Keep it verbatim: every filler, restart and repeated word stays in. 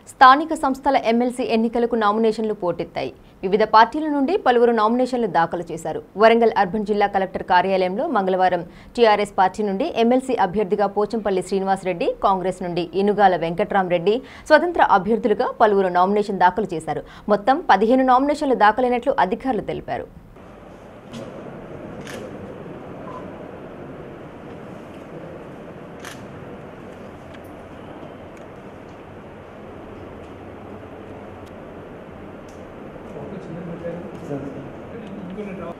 స్థానిక సంస్థల ఎమ్మెల్సీ ఎన్నికలకు నామినేషన్లు పోటెత్తాయి. వివిధ పార్టీల నుండి పలువురు నామినేషన్లు దాఖలు చేశారు. వరంగల్ అర్బన్ జిల్లా కలెక్టర్ కార్యాలయంలో మంగళవారం టీఆర్ఎస్ పార్టీ నుండి ఎమ్మెల్సీ అభ్యర్థిగా పోచంపల్లి శ్రీనివాస్ రెడ్డి, కాంగ్రెస్ నుండి ఇనుగాల వెంకట్రామరెడ్డి, స్వతంత్ర అభ్యర్థులుగా పలువురు నామినేషన్ దాఖలు చేశారు. మొత్తం పదిహేను నామినేషన్లు దాఖలైనట్లు అధికారులు తెలిపారు. Sir.